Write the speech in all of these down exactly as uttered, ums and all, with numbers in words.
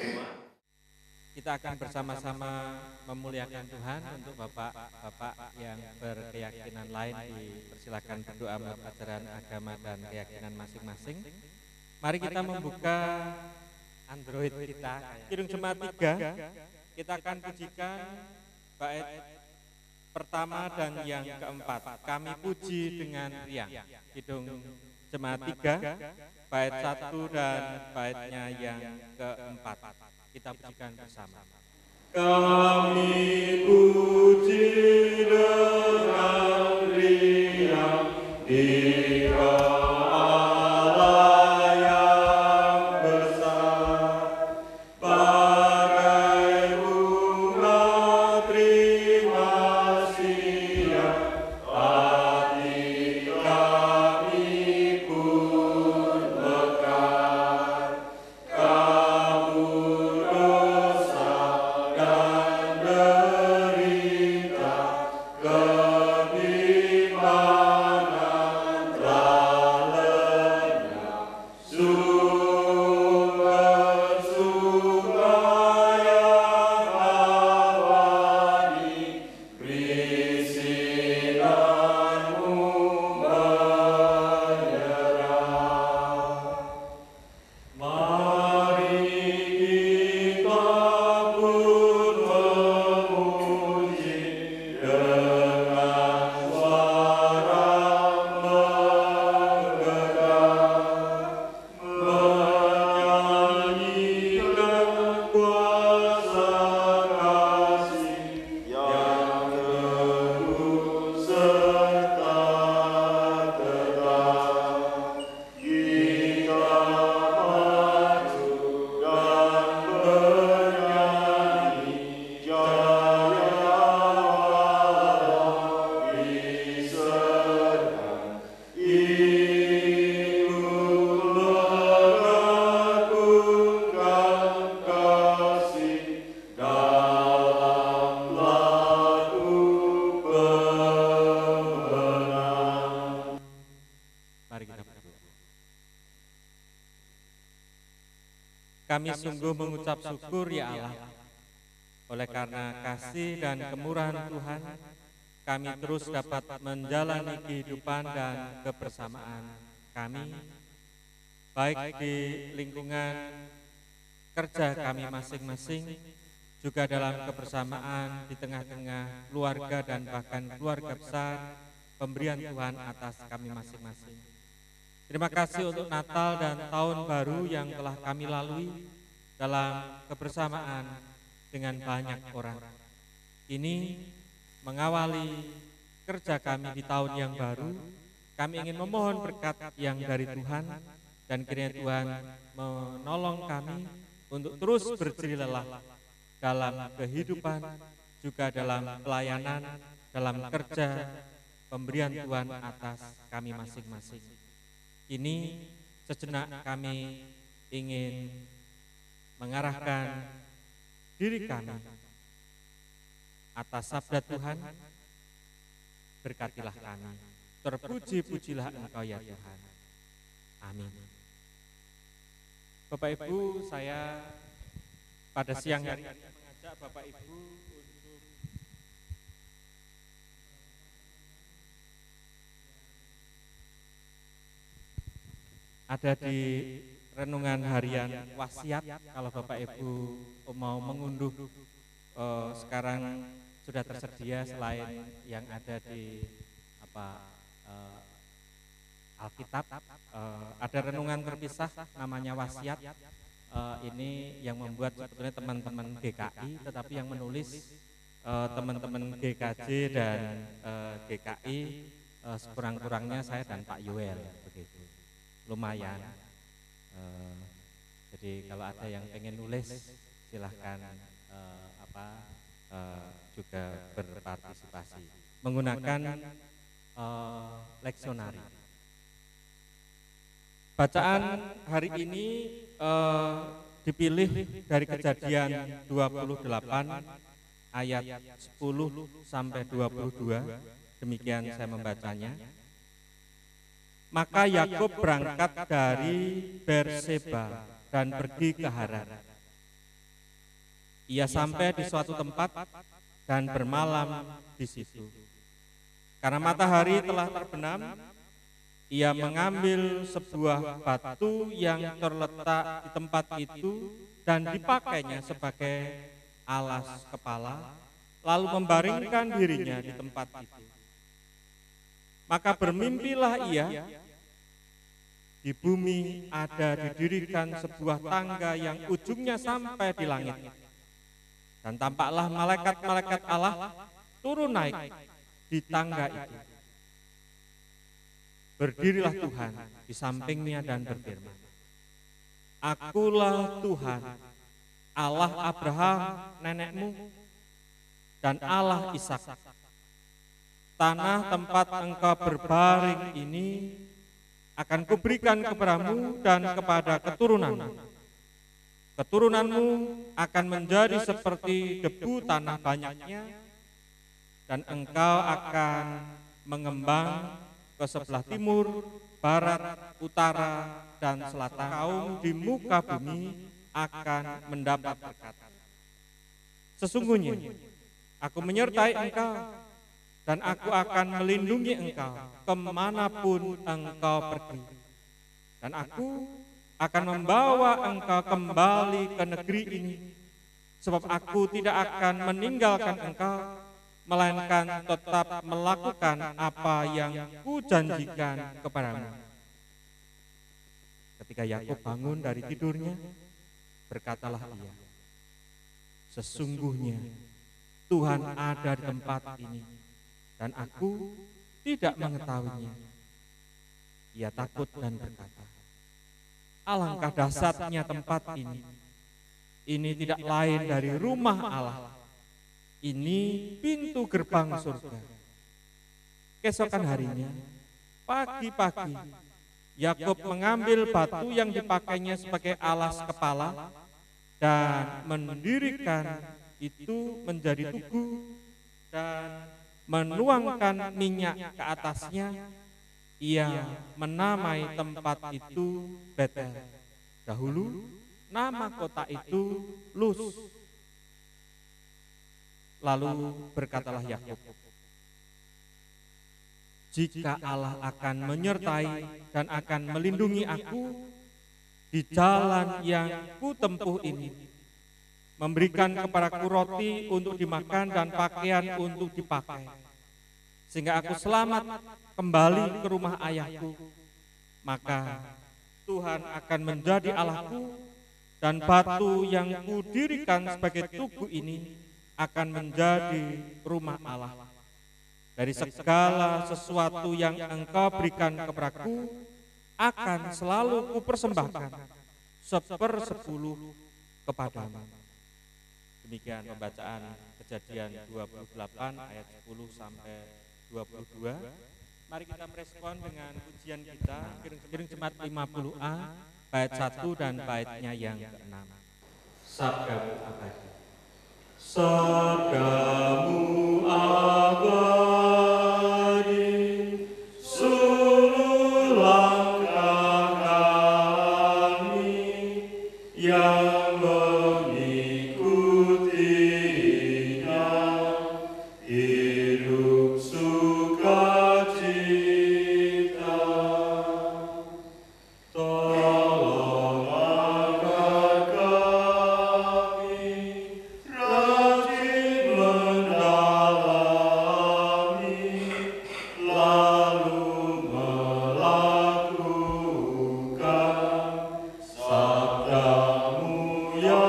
Kita akan bersama-sama memuliakan Tuhan. Untuk bapak-bapak yang berkeyakinan lain dipersilakan berdoa menurut ajaran agama dan keyakinan masing-masing. Mari kita membuka Android kita, Kidung Jemaat tiga. Kita akan pujikan bait pertama dan yang keempat. Kami puji dengan riang. Kidung Jemaat tiga, bait satu dan baitnya yang keempat. Kita pujikan bersama. Kami puji dengan riang di Allah yang besar, bagai bunga terima siang, hati kami pun mekar. Kabur dosa dan derita, kebimbangan telah lenyap. Sumber-sumber yang abadi, perisinanmu menyerah. Mari kita pun memuji dengan suara menggegah, menyanyikan kuasa kasih yang teguh serta tetap. Kita maju dan bernyanyi, jaya Allah di sedang. Ikutlah lakukan kasih dalam lagu pemenang. Mari kita berdoa. Kami sungguh mengucap syukur ya Allah, oleh karena kasih dan kemurahan Tuhan, kami terus dapat menjalani kehidupan dan kebersamaan kami, baik di lingkungan kerja kami masing-masing, juga dalam kebersamaan di tengah-tengah keluarga dan bahkan keluarga besar, pemberian Tuhan atas kami masing-masing. Terima kasih untuk Natal dan Tahun Baru yang telah kami lalui dalam kebersamaan dengan banyak orang. Ini mengawali kerja kami di tahun yang baru. Kami ingin memohon berkat yang dari Tuhan, dan kiranya Tuhan menolong kami untuk terus berjerih lelah dalam kehidupan, juga dalam pelayanan, dalam kerja, pemberian Tuhan atas kami masing-masing. Ini sejenak kami ingin mengarahkan diri kami atas sabda Tuhan. Berkatilah kami, terpuji-pujilah Engkau ya Tuhan. Amin. Bapak Ibu, saya pada siang hari ini mengajak Bapak Ibu untuk ada di renungan harian wasiat. Kalau Bapak Ibu mau mengunduh, eh, sekarang sudah tersedia selain yang ada di apa eh, Alkitab, eh, ada renungan terpisah namanya wasiat. Eh, ini yang membuat sebetulnya teman-teman G K I, tetapi yang menulis eh, teman-teman G K J dan eh, G K I, eh, sekurang-kurangnya saya dan Pak Yuel, begitu. Lumayan. Uh, jadi kalau ada yang pengen nulis, silahkan uh, apa uh, juga berpartisipasi menggunakan uh, leksionari. Bacaan hari ini uh, dipilih dari Kejadian dua puluh delapan ayat sepuluh sampai dua puluh dua. Demikian saya membacanya. Maka Yakub berangkat dari Berseba dan pergi ke Haran. Ia sampai di suatu tempat dan bermalam di situ. Karena matahari telah terbenam, ia mengambil sebuah batu yang terletak di tempat itu dan dipakainya sebagai alas kepala, lalu membaringkan dirinya di tempat itu. Maka bermimpilah ia, di bumi ada didirikan sebuah tangga yang ujungnya sampai di langit. Dan tampaklah malaikat-malaikat Allah turun naik di tangga itu. Berdirilah Tuhan di sampingnya dan berfirman, Akulah Tuhan, Allah Abraham nenekmu, dan Allah Ishak. Tanah tempat engkau berbaring ini akan kuberikan kepadamu dan kepada keturunanmu. Keturunanmu akan menjadi seperti debu tanah banyaknya, dan engkau akan mengembang ke sebelah timur, barat, utara, dan selatan. Kaum di muka bumi akan mendapat berkat. Sesungguhnya, aku menyertai engkau, dan aku akan melindungi engkau kemanapun engkau pergi. Dan aku akan membawa engkau kembali ke negeri ini, sebab aku tidak akan meninggalkan engkau, melainkan tetap melakukan apa yang kujanjikan kepadamu. Ketika Yakub bangun dari tidurnya, berkatalah ia, sesungguhnya Tuhan ada di tempat ini, dan aku tidak mengetahuinya. Ia takut dan berkata, alangkah dahsyatnya tempat ini. Ini tidak lain dari rumah Allah. Ini pintu gerbang surga. Keesokan harinya, pagi-pagi, Yakub mengambil batu yang dipakainya sebagai alas kepala dan mendirikan itu menjadi tugu dan menuangkan minyak ke atasnya. Ia menamai tempat itu Betel. Dahulu nama kota itu Luz. Lalu berkatalah Yakub, jika Allah akan menyertai dan akan melindungi aku di jalan yang kutempuh ini, memberikan kepadaku roti untuk dimakan dan pakaian untuk dipakai, sehingga aku selamat kembali ke rumah ayahku, maka Tuhan akan menjadi Allahku, dan batu yang kudirikan sebagai tugu ini akan menjadi rumah Allah. Dari segala sesuatu yang engkau berikan kepadaku akan selalu kupersembahkan sepersepuluh kepadamu. Demikian pembacaan Kejadian dua puluh delapan ayat sepuluh sampai dua puluh dua. Mari kita merespon dengan pujian kita, Kiring Jemaat lima puluh A, bait satu dan baitnya yang keenam. Sabdamu abadi. Sabdamu abadi, seluruh langkah kami yang mengikutinya, hidup sukacita. Tolong angkat kami, rajin mendalami, lalu melakukan sabdamu ya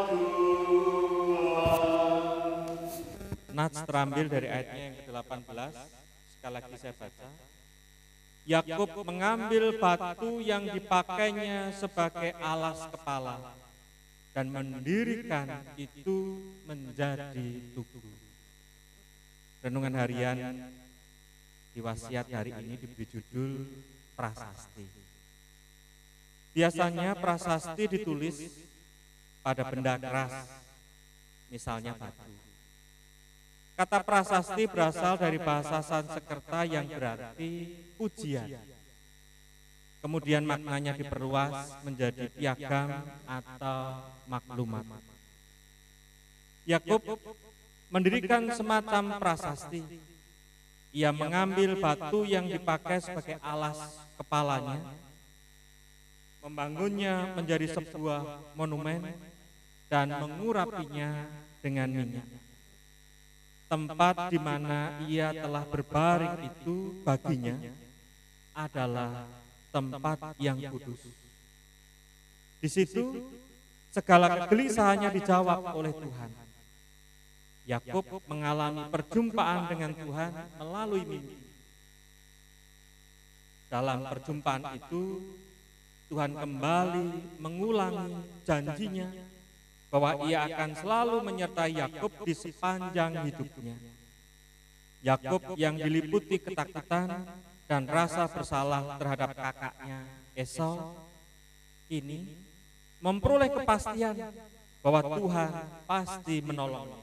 Tuhan. Nats terambil dari ayatnya yang ke delapan belas. Sekali lagi saya baca. Yakub mengambil batu yang dipakainya sebagai alas kepala dan mendirikan itu menjadi tugu. Renungan harian di wasiat hari ini diberi judul prasasti. Biasanya prasasti ditulis pada benda keras, misalnya batu. Kata prasasti berasal dari bahasa Sanskerta yang berarti pujian. Kemudian maknanya diperluas menjadi piagam atau maklumat. Yakub mendirikan semacam prasasti. Ia mengambil batu yang dipakai sebagai alas kepalanya, membangunnya menjadi sebuah monumen dan mengurapinya dengan minyak. Tempat di mana ia telah berbaring itu baginya adalah tempat yang kudus. Di situ segala kegelisahannya dijawab oleh Tuhan. Yakub mengalami perjumpaan dengan Tuhan melalui mimpi. Dalam perjumpaan itu, Tuhan kembali mengulangi janjinya bahwa ia akan selalu menyertai Yakub di sepanjang hidupnya. Yakub yang diliputi ketakutan dan rasa bersalah terhadap kakaknya Esau kini memperoleh kepastian bahwa Tuhan pasti menolongnya.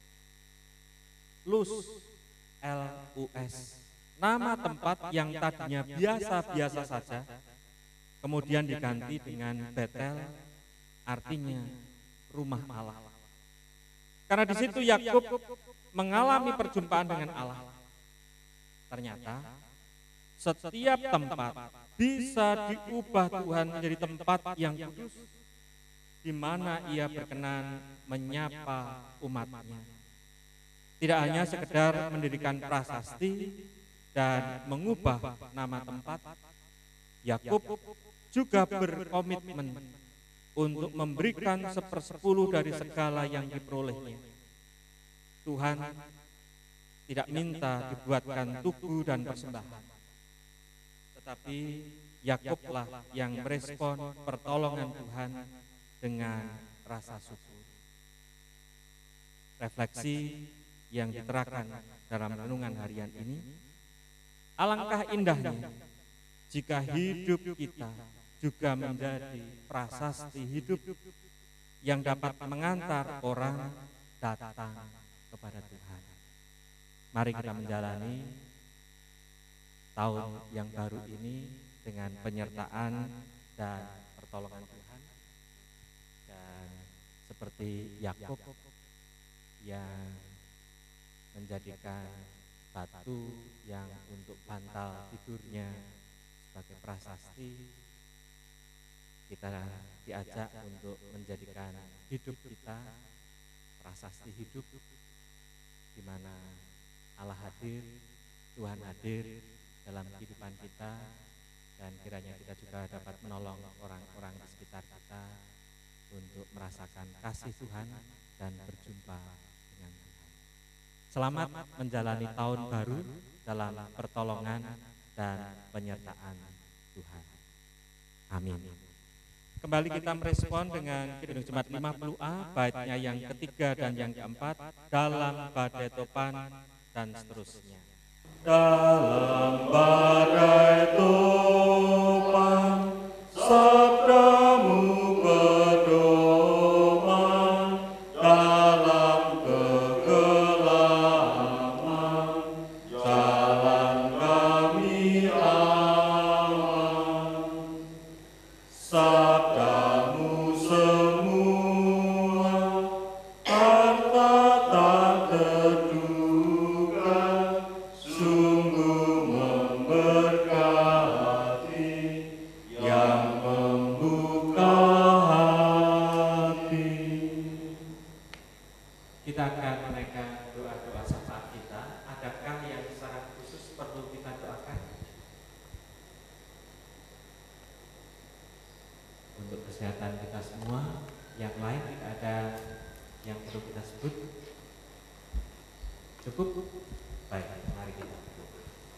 Luz, L U S, nama tempat yang tadinya biasa-biasa saja, kemudian diganti dengan Betel, artinya rumah Allah. Karena di situ Yakub mengalami perjumpaan dengan Allah. Ternyata setiap tempat bisa diubah Tuhan menjadi tempat yang kudus, di mana ia berkenan menyapa umatnya. Tidak hanya sekedar mendirikan prasasti dan mengubah nama tempat, Yakub juga berkomitmen untuk memberikan sepersepuluh dari segala yang diperolehnya. Tuhan tidak minta dibuatkan tugu dan persembahan, tetapi Yakublah yang merespon pertolongan Tuhan dengan rasa syukur. Refleksi yang diterangkan dalam renungan harian ini, alangkah indahnya jika hidup kita juga menjadi prasasti hidup yang dapat mengantar orang datang kepada Tuhan. Mari kita menjalani tahun yang baru ini dengan penyertaan dan pertolongan Tuhan. Dan seperti Yakub yang menjadikan batu yang untuk bantal tidurnya sebagai prasasti, kita diajak untuk menjadikan hidup kita prasasti hidup, di mana Allah hadir, Tuhan hadir dalam kehidupan kita, dan kiranya kita juga dapat menolong orang-orang di sekitar kita untuk merasakan kasih Tuhan dan berjumpa dengan Tuhan. Selamat menjalani tahun baru dalam pertolongan dan penyertaan Tuhan. Amin. Kembali kita merespon dengan Kidung Jemaat lima puluh A, baitnya yang ketiga dan yang keempat, dalam badai topan dan seterusnya. Dalam badai topan, sabdamu pedoman, dalam kegelapan, jalan kami aman. Sabdamu semua, harta tak terduga, sungguh memberkati yang membuka hati. Kita akan menaikkan doa-doa syafaat kita. Adakah yang secara khusus perlu kita doakan? Untuk kesehatan kita semua, yang lain tidak ada yang perlu kita sebut. Cukup? Baik, mari kita berdoa.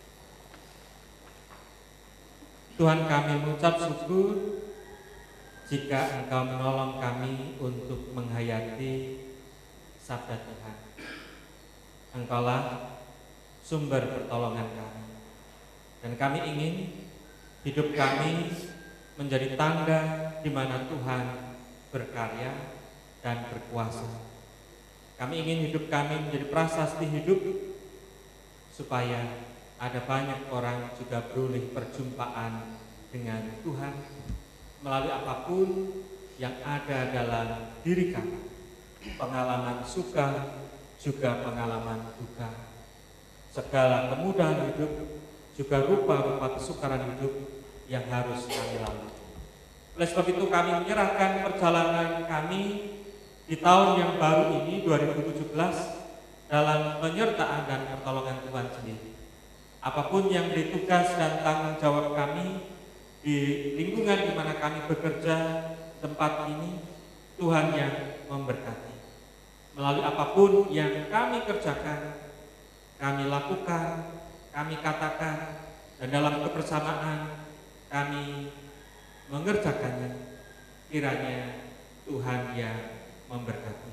Tuhan, kami mengucap syukur jika Engkau menolong kami untuk menghayati sabda Tuhan. Engkaulah sumber pertolongan kami, dan kami ingin hidup kami menjadi tanda di mana Tuhan berkarya dan berkuasa. Kami ingin hidup kami menjadi prasasti hidup, supaya ada banyak orang juga beroleh perjumpaan dengan Tuhan melalui apapun yang ada dalam diri kami. pengalaman suka, juga pengalaman duka. Segala kemudahan hidup, juga rupa-rupa kesukaran hidup yang harus kami lalui. Oleh sebab itu kami menyerahkan perjalanan kami di tahun yang baru ini dua ribu tujuh belas dalam penyertaan dan pertolongan Tuhan sendiri. Apapun yang menjadi tugas dan tanggung jawab kami di lingkungan di mana kami bekerja, tempat ini, Tuhan yang memberkati. Melalui apapun yang kami kerjakan, kami lakukan, kami katakan, dan dalam kebersamaan kami mengerjakannya, kiranya Tuhan yang memberkati.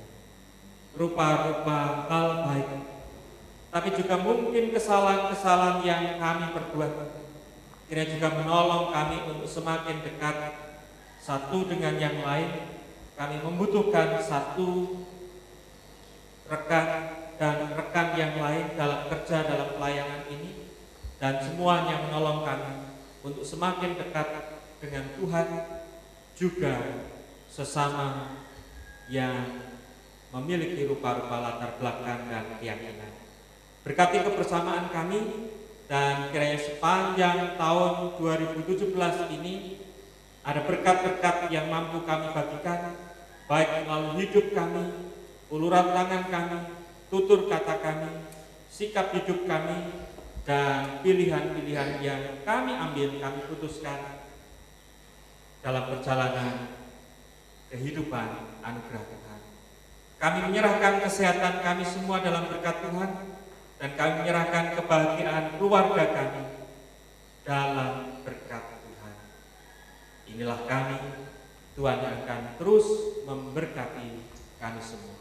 Rupa-rupa hal baik, tapi juga mungkin kesalahan-kesalahan yang kami perbuat, kiranya juga menolong kami untuk semakin dekat satu dengan yang lain. Kami membutuhkan satu rekan dan rekan yang lain dalam kerja, dalam pelayanan ini, dan semuanya menolong kami untuk semakin dekat dengan Tuhan, juga sesama yang memiliki rupa-rupa latar belakang dan keyakinan. Berkati kebersamaan kami, dan kiranya sepanjang tahun dua ribu tujuh belas ini ada berkat-berkat yang mampu kami bagikan, baik melalui hidup kami, uluran tangan kami, tutur kata kami, sikap hidup kami, dan pilihan-pilihan yang kami ambil, kami putuskan dalam perjalanan kehidupan anugerah Tuhan. Kami menyerahkan kesehatan kami semua dalam berkat Tuhan, dan kami menyerahkan kebahagiaan keluarga kami dalam berkat Tuhan. Inilah kami, Tuhan yang akan terus memberkati kami semua.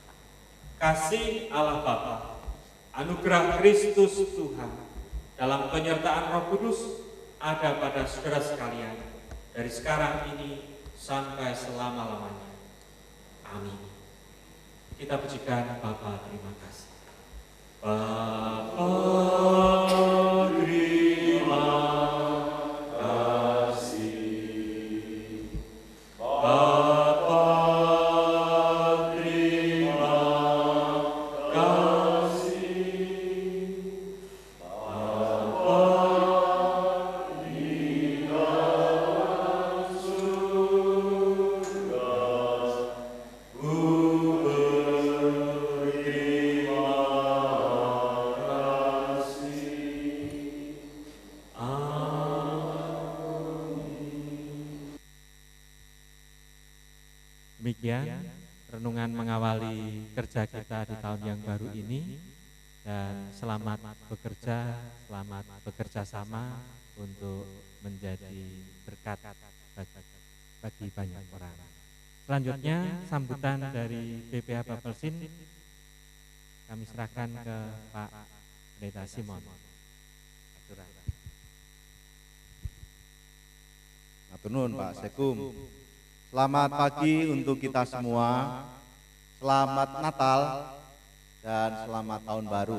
Kasih Allah Bapa, anugerah Kristus Tuhan, dalam penyertaan Roh Kudus ada pada saudara sekalian dari sekarang ini sampai selama-lamanya. Amin. Kita pujikan Bapa, terima kasih. Bapa, terima kasih. Bapa, terima kasih. Bapa, di dalam surga, ku berterima kasih. Amin. Demikian renungan mengawali kerja kita di tahun yang baru ini, dan selamat bekerja, selamat bekerja sama untuk menjadi berkat bagi banyak orang. Selanjutnya sambutan dari B P H Bapelsin kami serahkan ke Pak Pendeta Simon. Matur nuwun Pak Sekum. Selamat pagi untuk kita semua. Selamat Natal dan selamat tahun baru.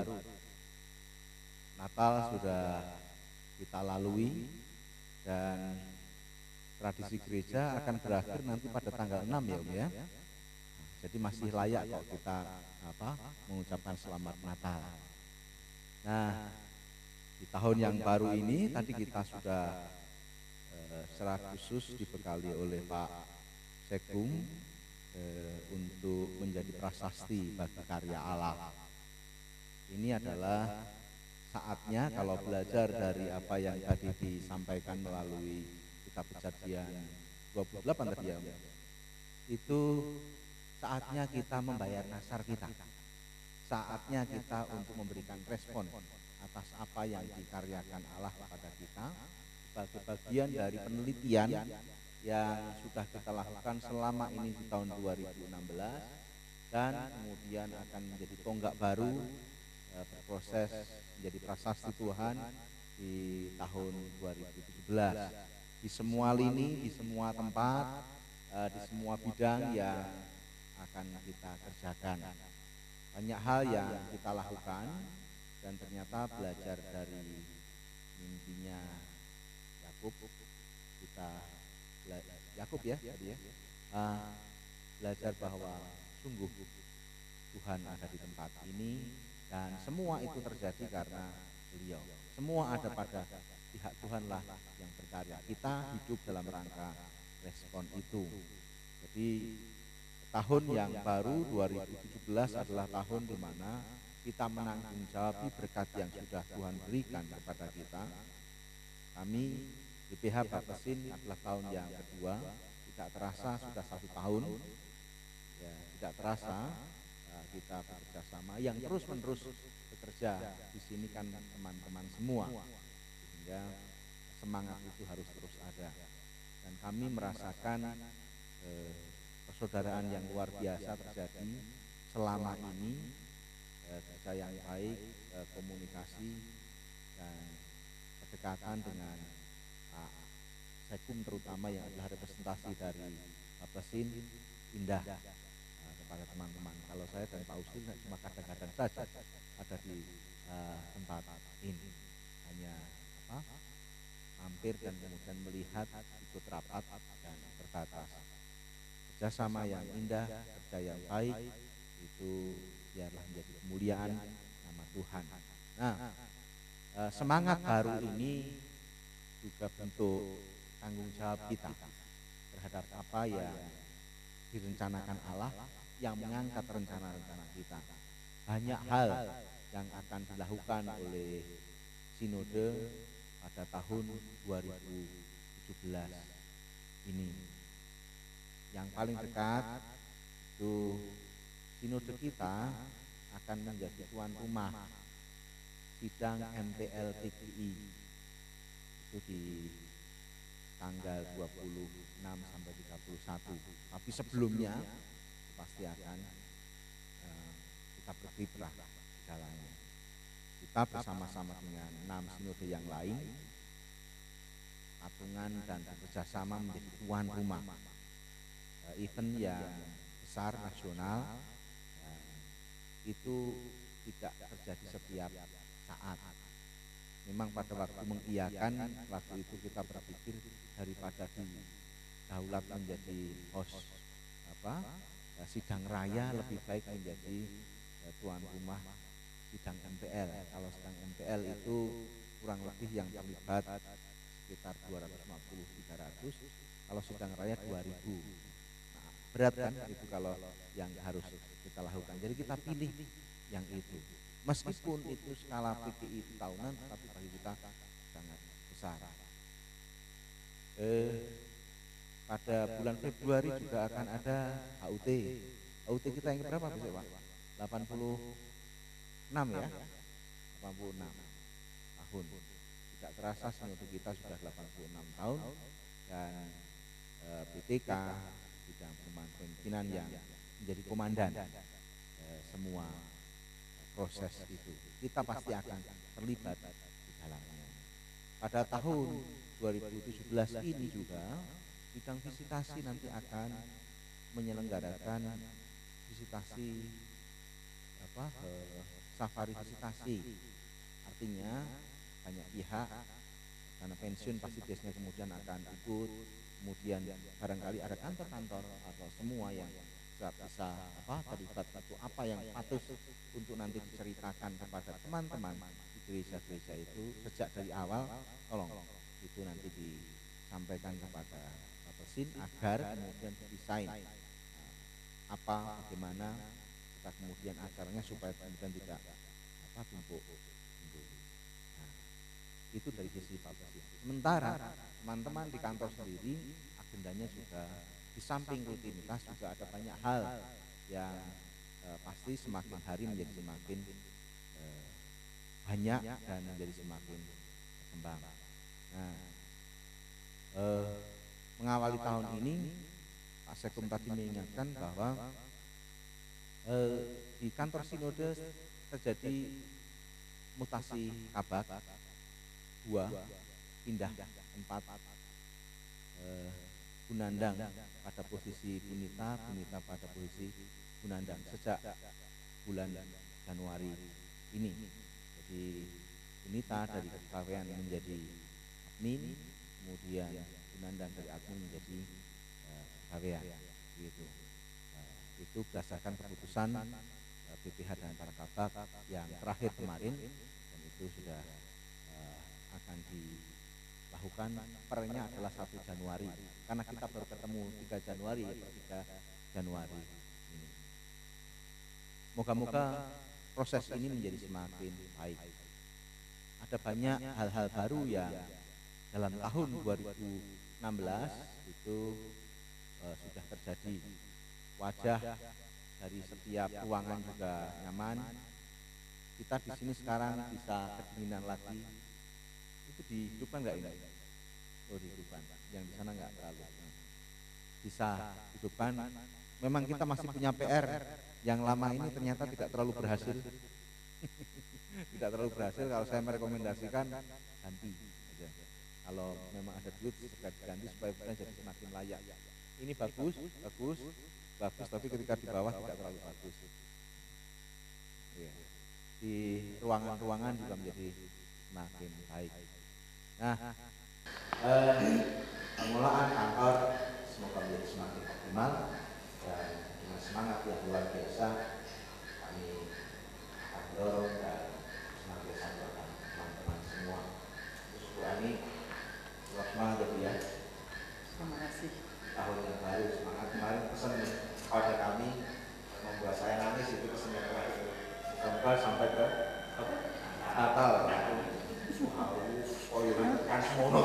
Natal sudah kita lalui dan tradisi gereja akan berakhir nanti pada tanggal enam ya Om ya. Jadi masih layak kok kita apa mengucapkan selamat Natal. Nah, di tahun yang baru ini tadi kita sudah eh, secara khusus dibekali oleh Pak Sekum eh, untuk menjadi prasasti bagi karya Allah. Ini adalah saatnya kalau belajar dari apa yang tadi disampaikan melalui kitab Kejadian dua puluh delapan tadi ya, itu saatnya kita membayar nasar kita. Saatnya kita untuk memberikan respon atas apa yang dikaryakan Allah kepada kita sebagai bagian dari penelitian yang sudah kita lakukan selama ini di tahun dua ribu enam belas, dan kemudian akan menjadi tonggak baru eh, berproses menjadi prasasti Tuhan di tahun dua ribu tujuh belas. Di semua lini, di semua tempat, eh, di semua bidang yang akan kita kerjakan. Banyak hal yang kita lakukan, dan ternyata belajar dari mimpinya Yakub, kita Yakub ya tadi ya, uh, belajar bahwa sungguh Tuhan ada di tempat ini, dan semua itu terjadi karena beliau. Semua ada pada pihak Tuhanlah yang berkarya. Kita hidup dalam rangka respon itu. Jadi tahun yang baru dua ribu tujuh belas adalah tahun di mana kita menanggung jawab berkat yang sudah Tuhan berikan kepada kita. Kami D P H Baptisin adalah tahun yang kedua, tidak terasa sudah satu tahun, ya, tidak terasa uh, kita bekerja sama yang terus menerus bekerja di sini kan teman-teman semua, sehingga semangat itu harus terus ada, dan kami merasakan uh, persaudaraan yang luar biasa terjadi selama ini, uh, kerja yang baik, uh, komunikasi dan kedekatan dengan uh, Sekum terutama yang adalah representasi dari Baptisin indah uh, kepada teman-teman. Kalau saya dan Pak Usil cuma kadang-kadang saja ada di uh, tempat ini, hanya apa, mampir dan kemudian melihat, ikut rapat dan terbatas. Kerjasama yang indah, kerja yang baik itu biarlah menjadi kemuliaan nama Tuhan. Nah, uh, semangat baru ini juga bentuk tanggung jawab kita terhadap apa yang direncanakan Allah, yang mengangkat rencana-rencana kita. Banyak hal yang akan dilakukan oleh sinode pada tahun dua ribu tujuh belas ini. Yang paling dekat itu sinode kita akan menjadi tuan rumah sidang M P L P G I itu di tanggal dua puluh enam sampai tiga puluh satu. Tapi sebelumnya pasti akan uh, kita berkiprah di dalamnya. Kita bersama-sama dengan enam sinode yang lain, patungan dan bekerjasama menjadi tuan rumah uh, event yang besar nasional. Uh, itu tidak terjadi setiap saat. Memang pada waktu mengiyakan, waktu itu kita berpikir daripada di daulat menjadi host apa sidang raya, lebih baik menjadi ya, tuan rumah sidang M P L. Kalau sidang M P L itu kurang lebih yang terlibat sekitar dua ratus lima puluh sampai tiga ratus, kalau sidang raya dua ribu. Nah, berat kan itu kalau yang harus kita lakukan. Jadi kita pilih yang itu. Meskipun itu skala P G I tahunan, tapi bagi kita sangat besar. Eh, pada bulan Februari juga akan ada H U T. H U T kita yang berapa besok Pak? delapan puluh enam ya? delapan puluh enam tahun. Tidak terasa sinode kita sudah delapan puluh enam tahun, dan eh, B T K bidang perumahan pimpinan yang menjadi komandan eh, semua proses itu. Kita pasti akan terlibat di dalamnya. Pada tahun dua ribu tujuh belas ini juga bidang visitasi nanti akan menyelenggarakan visitasi apa eh, safari visitasi. Artinya banyak pihak, karena pensiun pasti biasanya kemudian akan ikut, kemudian barangkali ada kantor-kantor atau semua yang bisa, bisa apa terlibat, itu apa yang patut untuk nanti diceritakan kepada teman-teman di gereja-gereja itu sejak dari awal. Tolong itu nanti disampaikan kepada Baptisin agar kemudian desain nah, apa bagaimana kita kemudian acaranya supaya kemudian tidak apa tumpuk. Nah, itu dari sisi Baptisin. Sementara teman-teman di kantor sendiri agendanya juga di samping rutinitas juga ada banyak hal yang eh, pasti semakin hari menjadi semakin eh, banyak dan menjadi semakin berkembang. Nah, eh, mengawali tahun ini Pak Sekum tadi mengingatkan bahwa eh, di kantor sinode terjadi mutasi kabak, dua pindah tempat eh, Gunandang pada posisi Bunita, Bunita pada posisi Gunandang sejak bulan Januari ini. Jadi Bunita dari kepegawaian menjadi admin, kemudian Gunandang dari admin menjadi kepegawaian, gitu. Itu berdasarkan keputusan B P H dan para kabak yang terakhir kemarin, dan itu sudah uh, akan dilakukan pernya adalah satu Januari, karena kita baru ketemu tiga Januari ya, per tiga Januari ini. Moga-moga proses ini menjadi semakin baik. Ada banyak hal-hal baru yang dalam tahun dua ribu enam belas itu uh, sudah terjadi. Wajah dari setiap ruangan juga nyaman. Kita di sini sekarang bisa kedinginan lagi. Itu dihidupkan nggak ini? Oh, dihidupkan. Yang di sana nggak terlalu. Bisa hidupkan. Memang kita masih punya P R. Yang lama ini ternyata tidak terlalu berhasil. Tidak terlalu berhasil. Kalau saya merekomendasikan ganti aja. Kalau memang ada duit segera diganti supaya kita jadi semakin layak. Ini bagus, bagus. bagus, tapi ketika di bawah tidak terlalu bagus. Ya. Di ruangan-ruangan juga menjadi semakin baik. Nah, eh, pengelolaan kantor semoga menjadi semakin optimal dan dengan semangat yang luar biasa kami akan dorong dan senantiasa mendorong teman-teman semua. Terus Bu Ani, semangat ya. Terima kasih. Tahun yang baru semangat. Kemarin pesan pada kami membuat saya nangis, itu pesan yang terakhir sampai sampai ke Natal. Oh iya kan semono.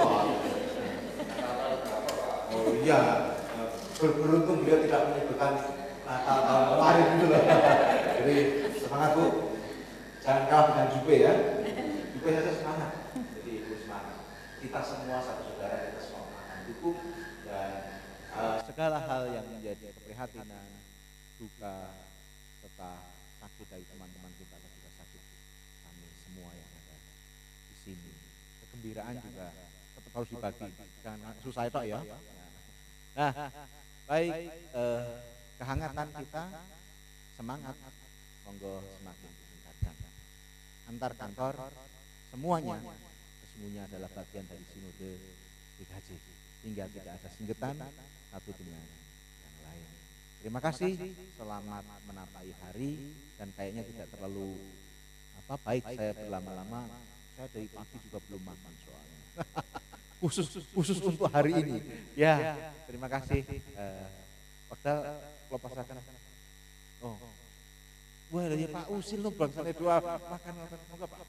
Oh iya, beruntung beliau tidak menyebutkan Natal tahun kemarin gitu loh. Jadi semangat Bu, jangan kalah dengan Jupe ya. Jupe saja semangat. Jadi Ibu semangat. Kita semua satu saudara, kita semua akan dukung dan uh, segala hal yang menjadi keprihatinan, duka, serta sakit dari teman-teman kita dan juga sakit kami semua yang ada di sini. Kegembiraan juga tetap harus dibagi, jangan susah itu ya. Nah, baik, eh, kehangatan kita, semangat, monggo semakin ditingkatkan. Antar kantor, semuanya sesungguhnya adalah bagian dari sinode G K J, hingga tidak ada singgetan satu dengan yang lain. Terima kasih, selamat menapai hari, dan kayaknya tidak terlalu apa baik saya berlama-lama. Saya dari pagi juga belum makan soalnya. khusus khusus untuk hari ini. Ya, terima kasih. Uh, Waktu lepasakan. Oh, wah dari Pak Usil lo bangsanya dua makan makan moga Pak.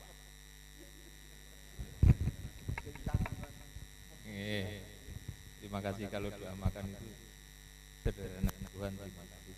Eh, terima kasih kalau doa makan itu sederhana Tuhan, terima kasih.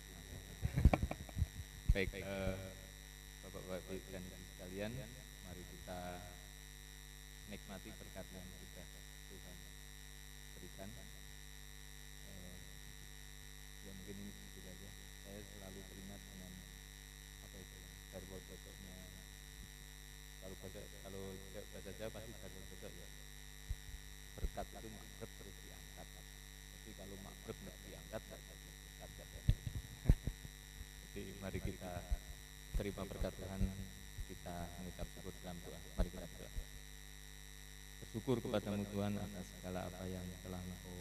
Baik, eh, Bapak-bapak dan Ibu sekalian, mari kita nikmati berkat yang sudah Tuhan berikan. Eh, ya mungkin ini sedikit saja. Saya selalu teringat dengan apa itu darwo cocoknya. Kalau bahasa kalau bahasa Jawa pasti darwo cocok ya. Berkat itu makrab terus diangkat. Tapi kalau makrab tidak diangkat tidak jadi berkat. Jadi mari kita terima berkat Tuhan, kita mengucap syukur dalam doa. Mari kita berdoa. Bersyukur kepadamu Tuhan atas segala apa yang telah Engkau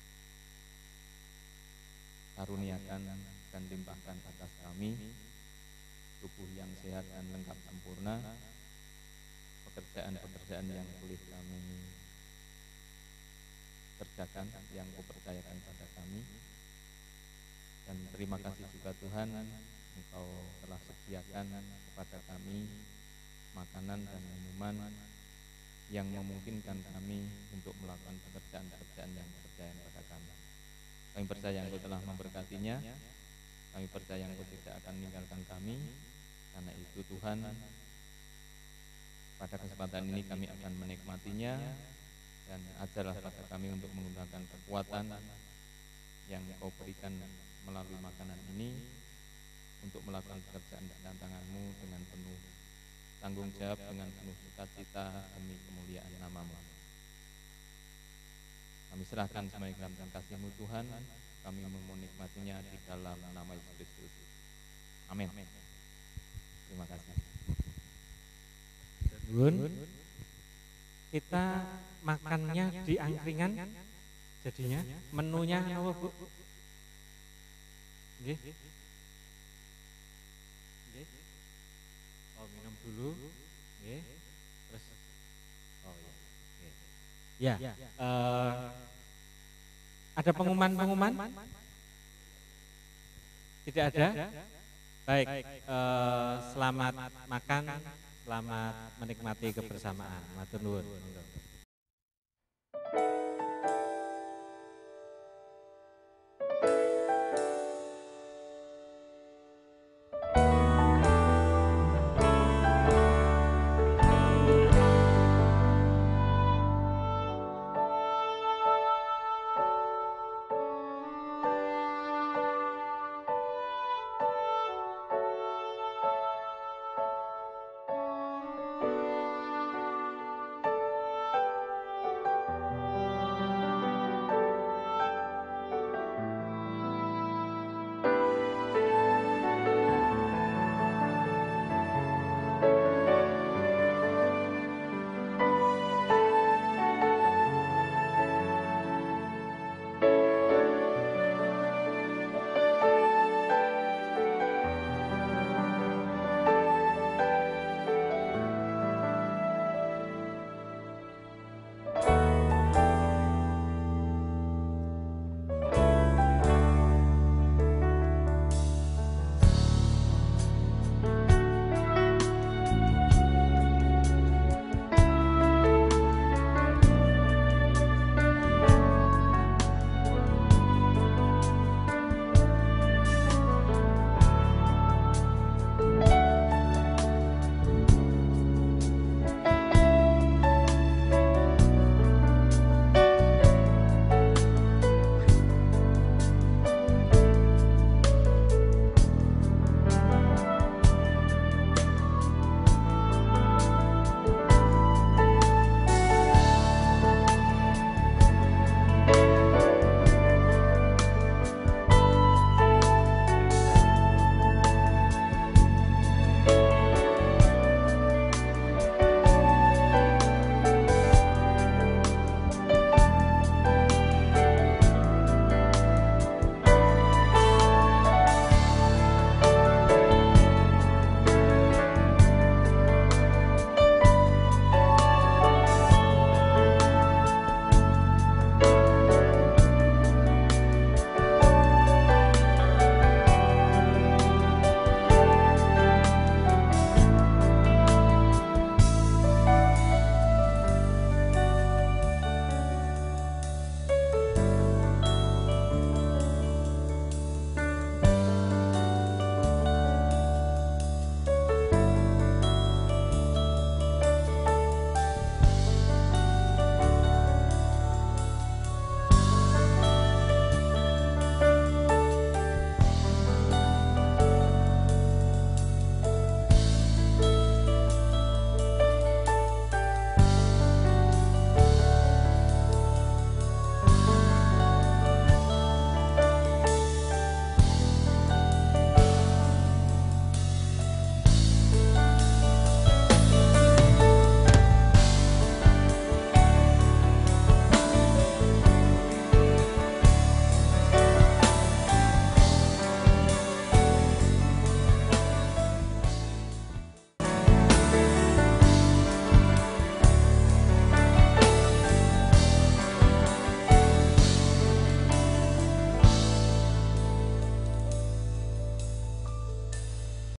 karuniakan dan limpahkan atas kami, tubuh yang sehat dan lengkap sempurna, pekerjaan-pekerjaan yang boleh kami kerjakan, yang Kau percayakan pada kami. Dan terima kasih juga Tuhan, Engkau telah sediakan kepada kami makanan dan minuman yang memungkinkan kami untuk melakukan pekerjaan-pekerjaan yang dipercayakan pada kami. Kami percaya Engkau telah memberkatinya, kami percaya Engkau tidak akan meninggalkan kami. Karena itu Tuhan, pada kesempatan ini kami akan menikmatinya, dan ajarlah pada kami untuk menggunakan kekuatan yang Kau berikan melalui makanan ini untuk melakukan pekerjaan dan tangan-Mu dengan penuh tanggung jawab, dengan penuh sukacita demi kemuliaan nama-Mu. Kami serahkan semua ikram dan kasih-Mu Tuhan, kami menikmatinya di dalam nama Yesus Kristus. Amin. Terima kasih. Bun, kita makannya di angkringan, jadinya menunya apa Bu? Nggih. dulu. Nggih. Terus oh ya. Ya, eh, ada pengumuman-pengumuman? Tidak ada? Baik, eh, selamat makan, selamat menikmati kebersamaan. Matur nuwun.